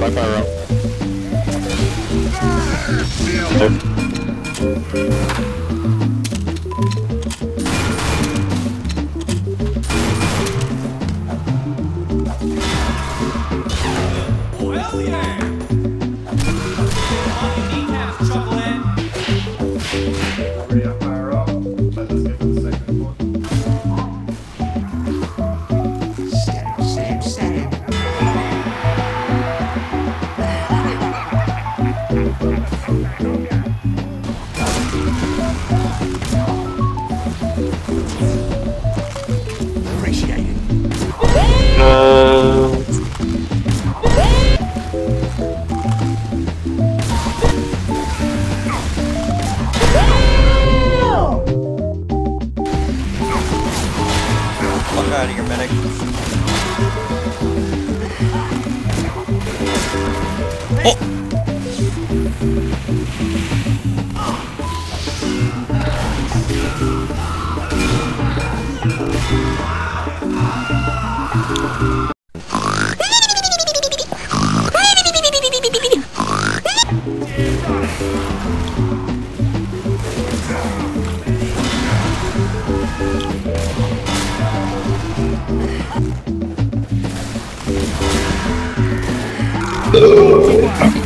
Black fire up. Hell yeah! All you need have is chocolate. Ready to fire up. Let's get to the second one. Static. Appreciate it. Fuck out of here, medic. Oh.